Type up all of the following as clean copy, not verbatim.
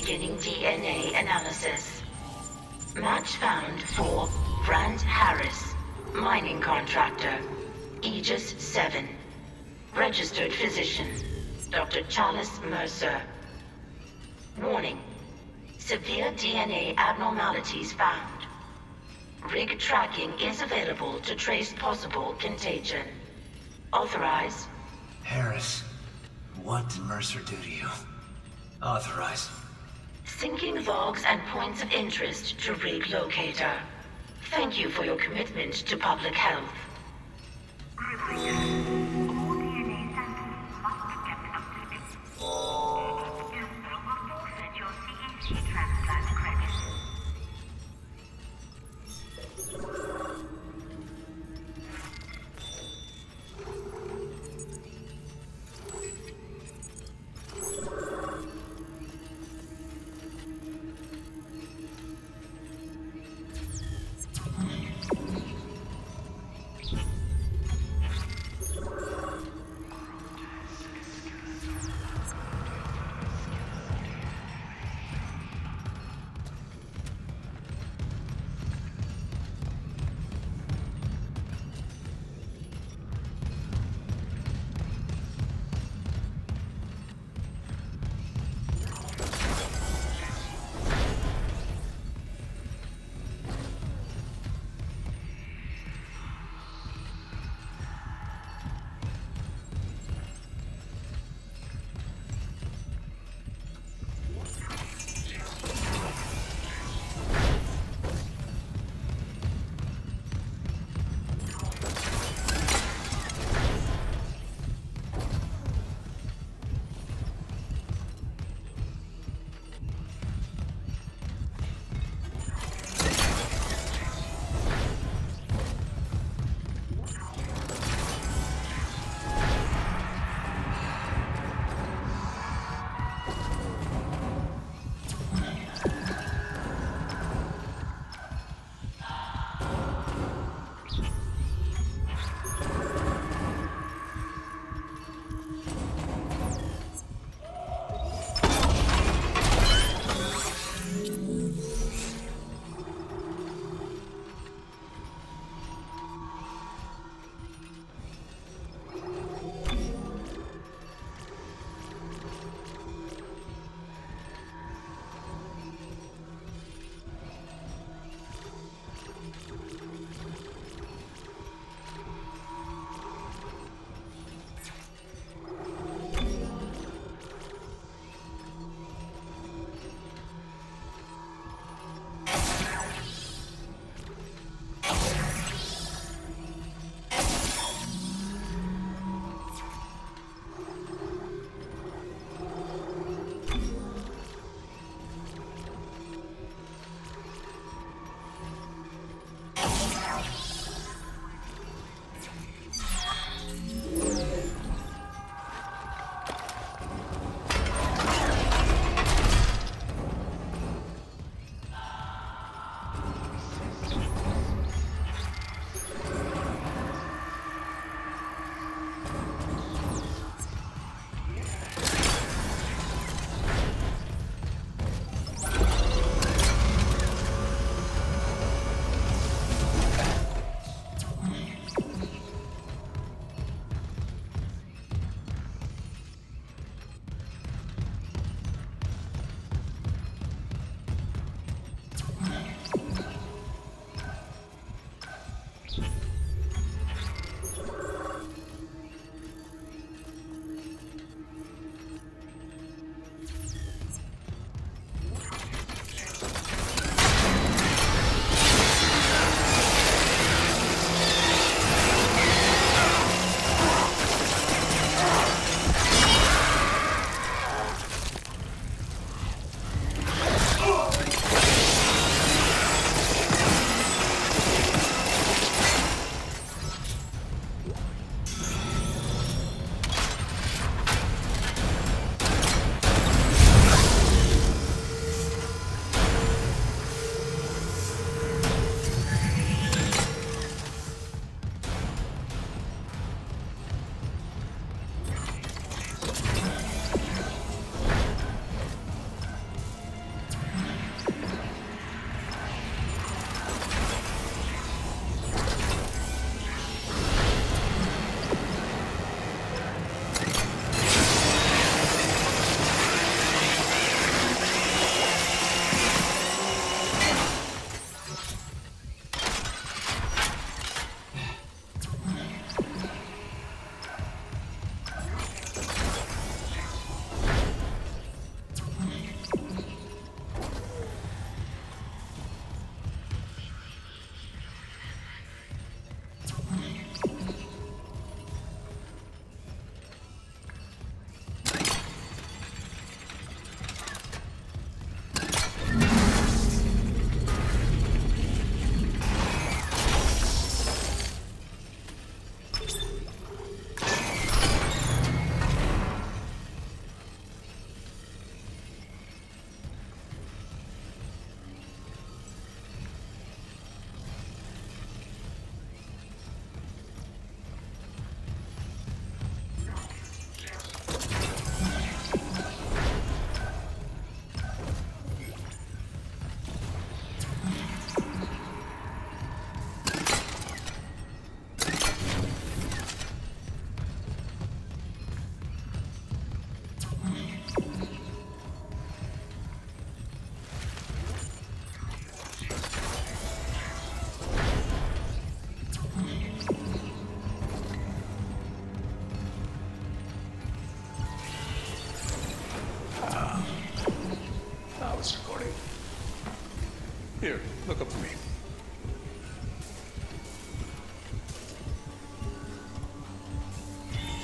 Beginning DNA analysis. Match found for Brant Harris, mining contractor, Aegis 7. Registered physician, Dr. Chalice Mercer. Warning. Severe DNA abnormalities found. Rig tracking is available to trace possible contagion. Authorize. Harris, what did Mercer do to you? Authorize. Syncing logs and points of interest to Rig Locator. Thank you for your commitment to public health.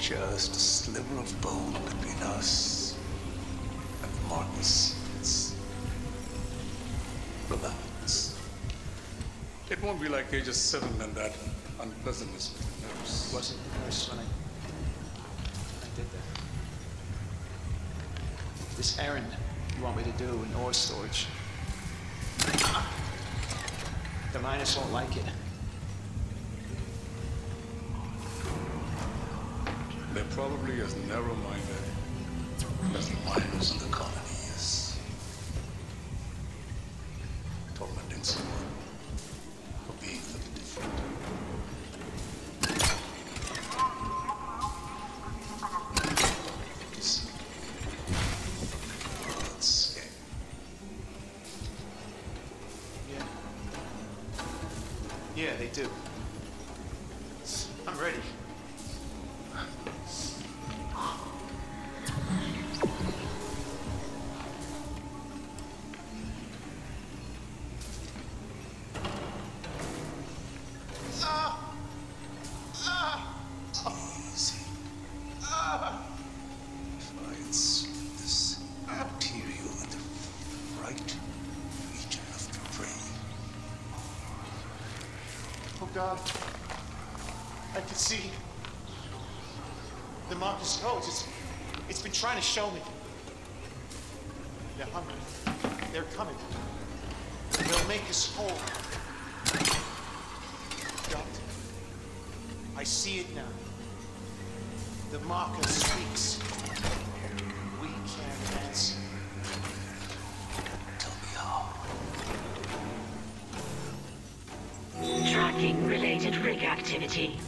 just a sliver of bone between us and Marcus. Relax. It won't be like Aegis 7 and that unpleasantness with the nurse. Wasn't the nurse when I did that. This errand you want me to do in ore storage. The miners won't like it. They're probably as narrow-minded As the miners in the colonies. Tormenting someone for being a little different. Let's escape. Yeah, they do. I'm ready. Easy. If I insert this material in the right region of the brain, Oh God. I can see the Marcus codes. It's been trying to show me. They're hungry. They're coming. They'll make us whole. God. I see it now. The Marcus speaks. We can't answer. tell me how. Tracking related rig activity.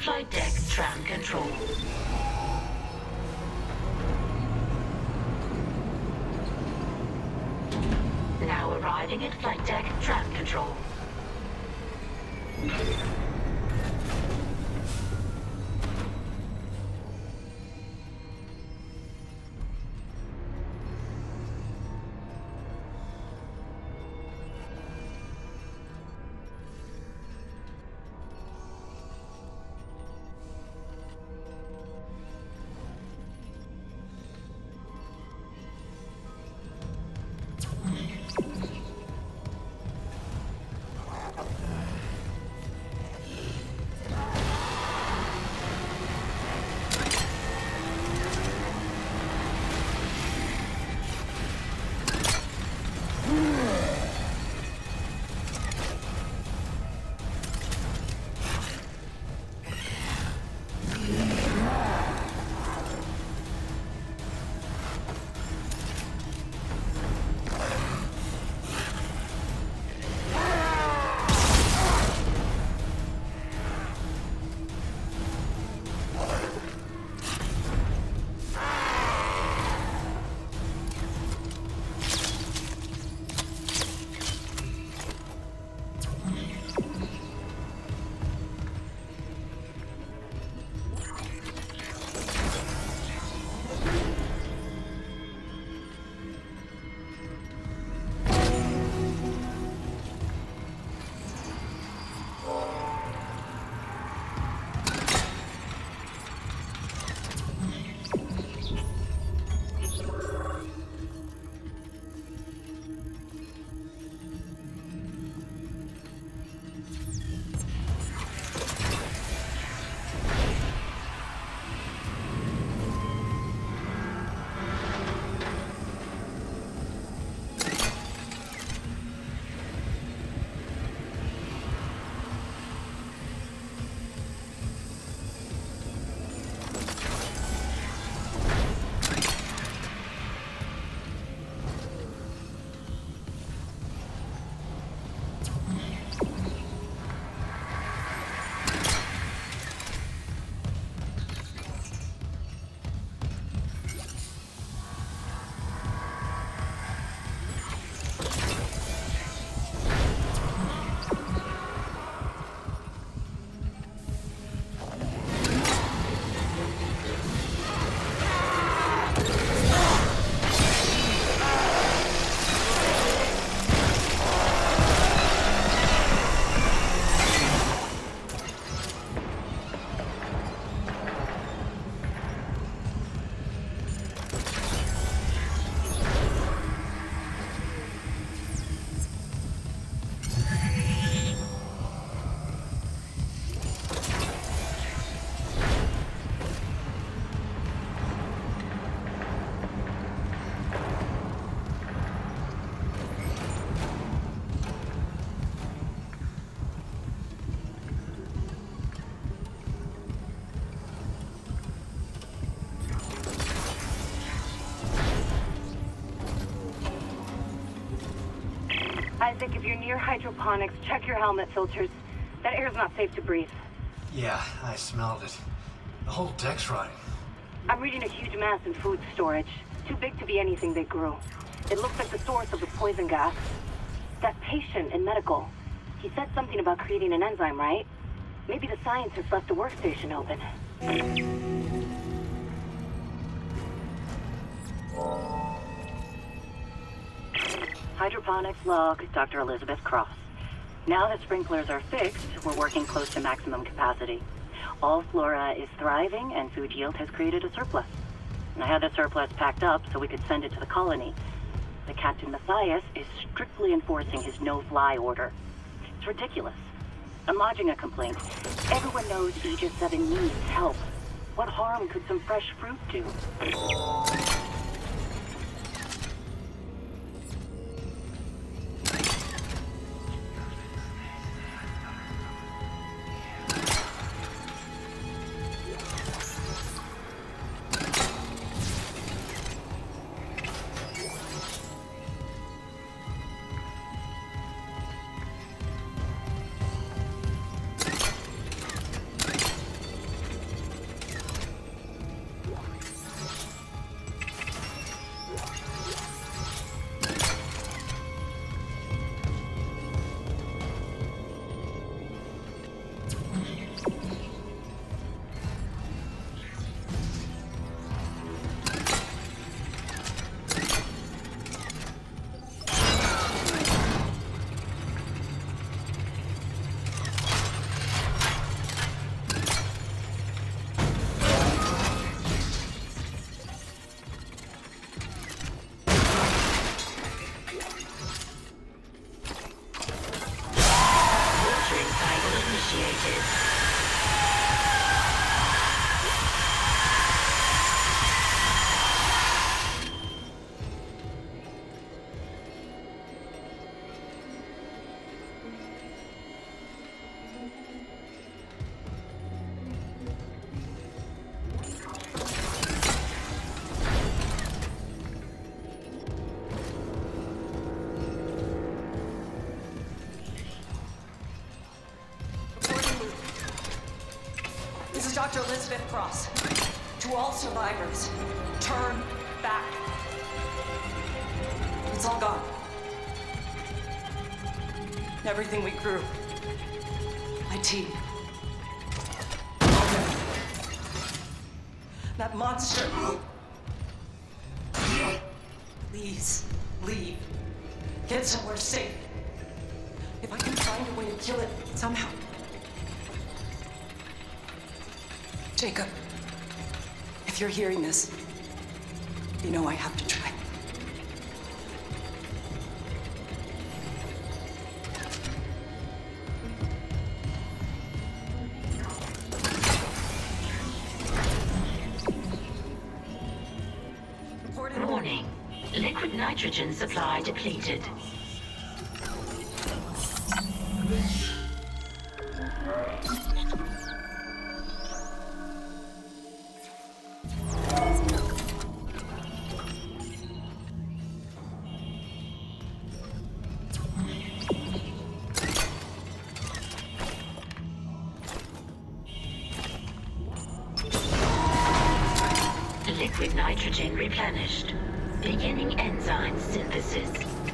Flight deck tram control. Now arriving at flight deck tram control. Isaac, if you're near hydroponics, check your helmet filters. That air's not safe to breathe. Yeah, I smelled it. The whole deck's rotting. I'm reading a huge mass in food storage. Too big to be anything they grew. It looks like the source of the poison gas. That patient in medical, he said something about creating an enzyme, right? Maybe the scientist left the workstation open. Hydroponics log, Dr. Elizabeth Cross. Now that sprinklers are fixed, we're working close to maximum capacity. All flora is thriving and food yield has created a surplus. And I had the surplus packed up so we could send it to the colony. The Captain Matthias is strictly enforcing his no-fly order. It's ridiculous. I'm lodging a complaint. Everyone knows Aegis 7 needs help. What harm could some fresh fruit do? initiated. This is Dr. Elizabeth Cross. To all survivors, turn back. It's all gone. Everything we grew. My team. All dead. That monster. Please, leave. Get somewhere safe. If I can find a way to kill it somehow. Jacob, if you're hearing this, you know I have to try. Warning. Liquid nitrogen supply depleted. Liquid nitrogen replenished. Beginning enzyme synthesis.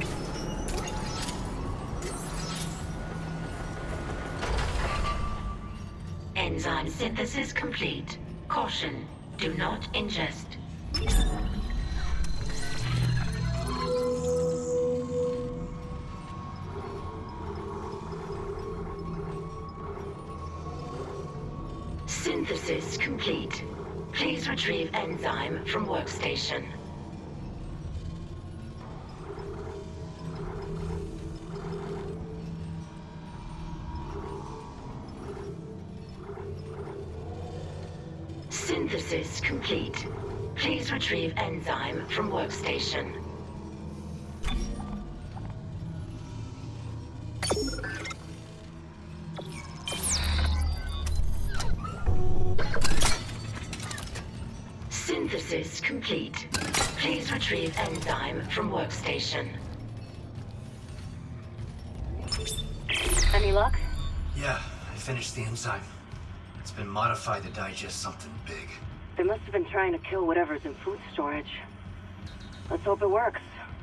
Enzyme synthesis complete. Caution, do not ingest. Synthesis complete. Please retrieve enzyme from workstation. Synthesis complete. Please retrieve enzyme from workstation. Synthesis complete. Please retrieve enzyme from workstation. Any luck? Yeah, I finished the enzyme. It's been modified to digest something big. They must have been trying to kill whatever's in food storage. Let's hope it works.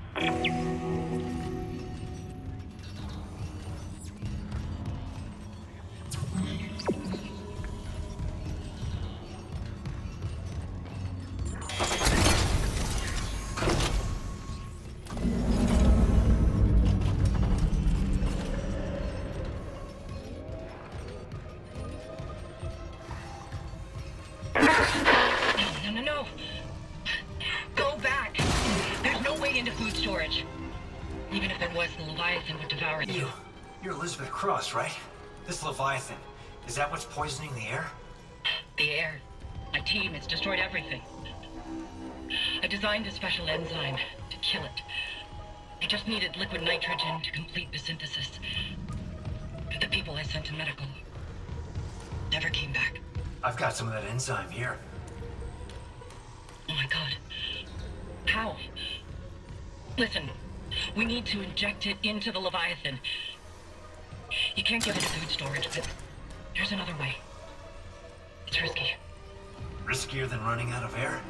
No. Go back. There's no way into food storage. Even if there was, the Leviathan would devour you. You're Elizabeth Cross, right? This Leviathan, is that what's poisoning the air? The air. My team has destroyed everything. I designed a special enzyme to kill it. I just needed liquid nitrogen to complete the synthesis. But the people I sent to medical never came back. I've got some of that enzyme here. Oh my god. How? Listen, we need to inject it into the Leviathan. You can't give it a food storage, but there's another way. It's risky. Riskier than running out of air?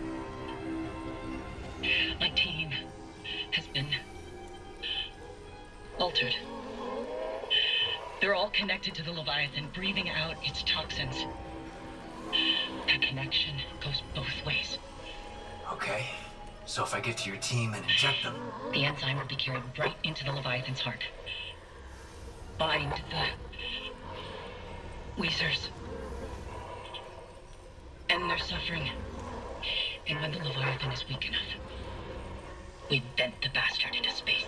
My team has been altered. They're all connected to the Leviathan, breathing out its toxins. That connection goes both ways. Okay. So if I get to your team and inject them... The enzyme will be carried right into the Leviathan's heart. Bind the Weezers. End their suffering. And when the Leviathan is weak enough, we vent the bastard into space.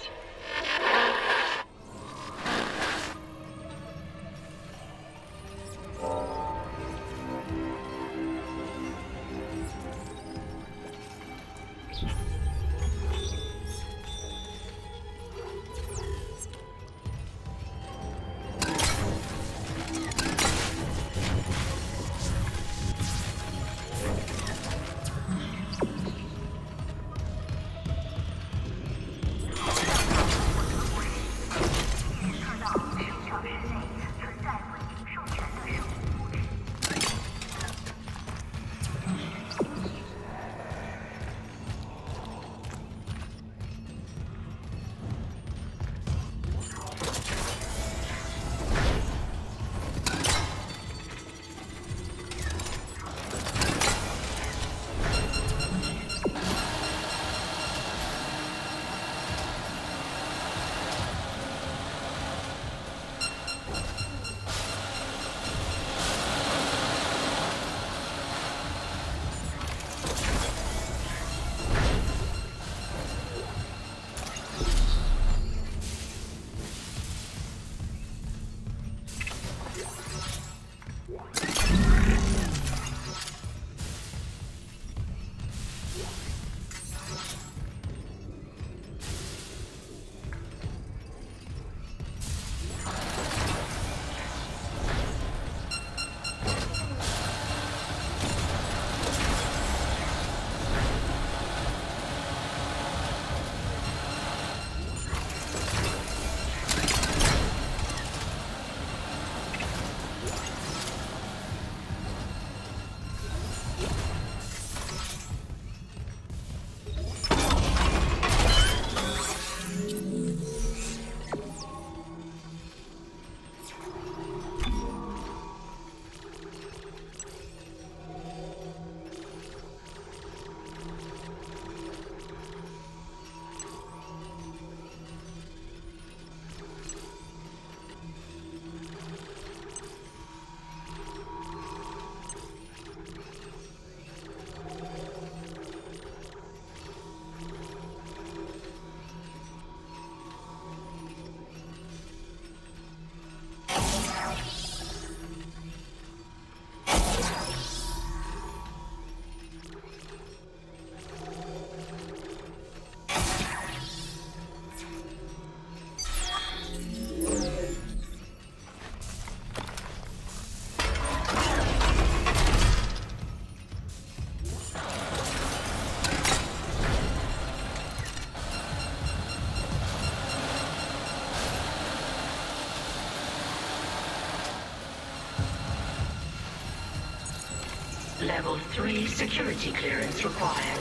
Level 3 security clearance required.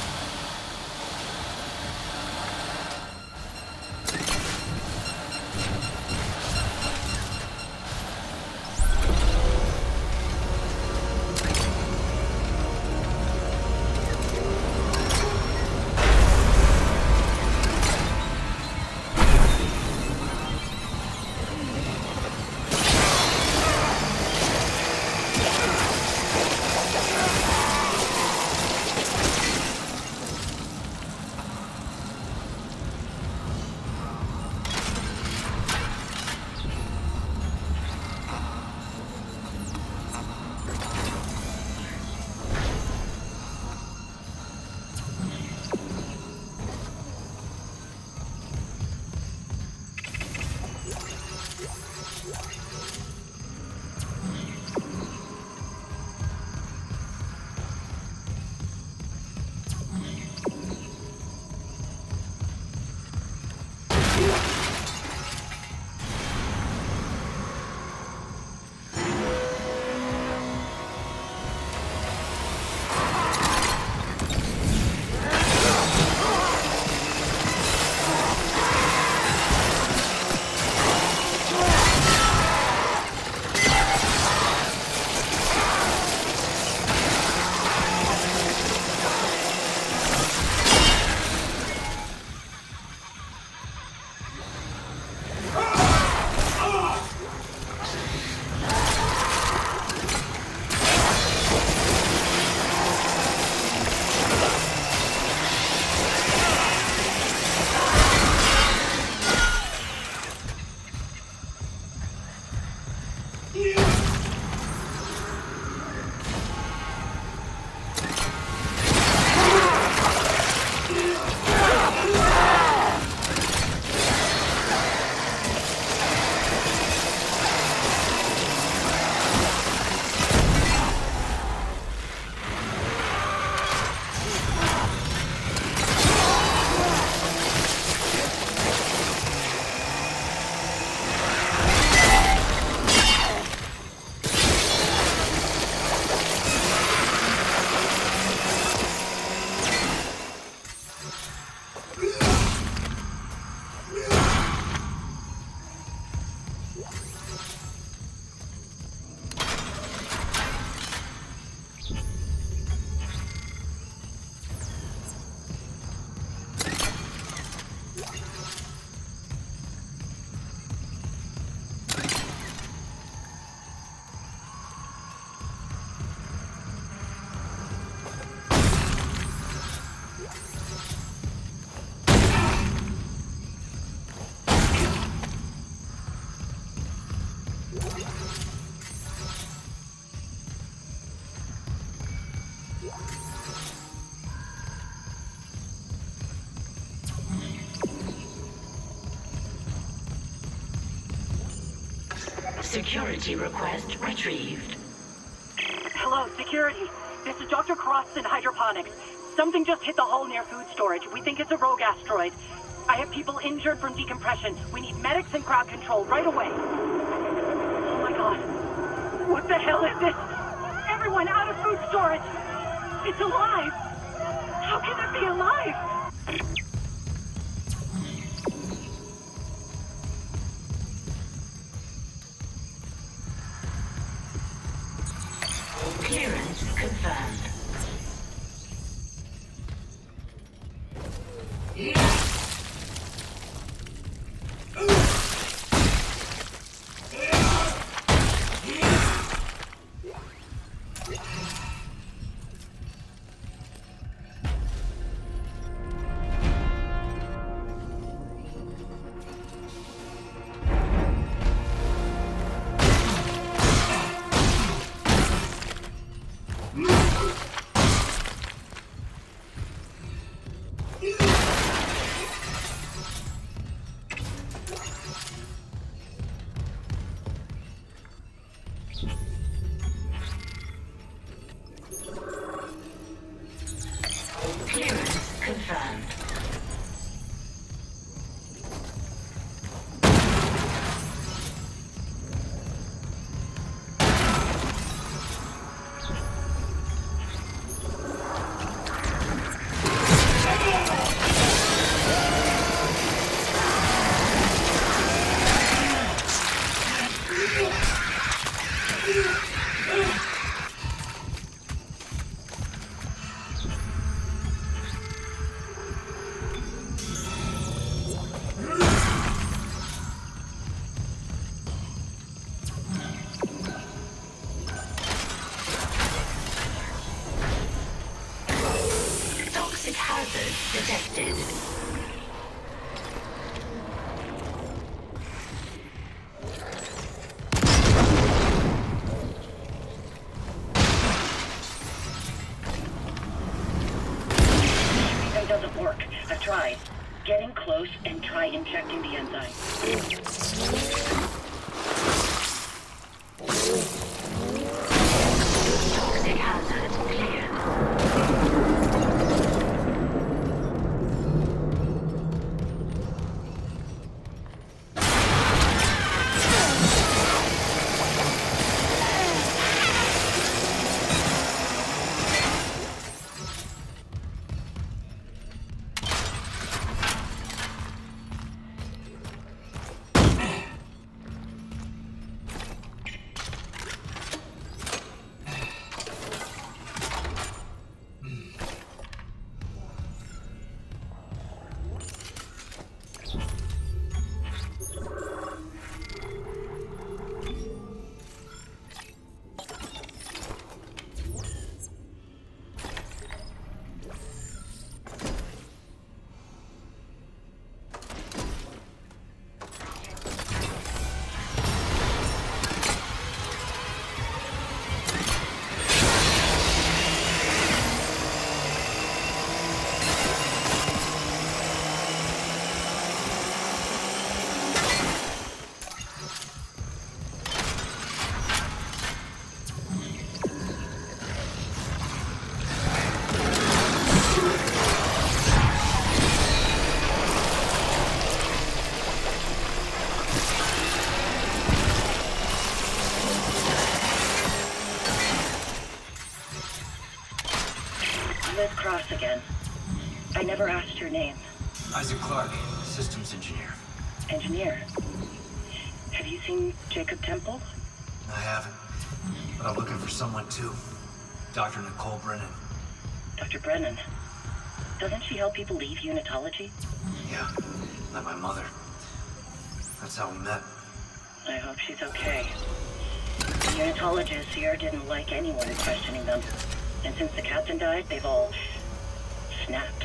Security request retrieved. Hello, security. This is Dr. Cross in Hydroponics. Something just hit the hull near food storage. We think it's a rogue asteroid. I have people injured from decompression. We need medics and crowd control right away. Oh my god. What the hell is this? Everyone out of food storage! It's alive! How can it be alive? Clearance confirmed. Clearance confirmed. Toxic hazard detected. It doesn't work. I've tried. Get in close and try injecting the enzyme. Toxic hazard clear. Liz Cross again. I never asked your name. Isaac Clarke, systems engineer. Engineer. Have you seen Jacob Temple? I haven't, but I'm looking for someone too. Dr. Nicole Brennan. Dr. Brennan. Doesn't she help people leave unitology? Yeah, like my mother. That's how we met. I hope she's okay. The unitologists here didn't like anyone questioning them. And since the captain died, they've all snapped.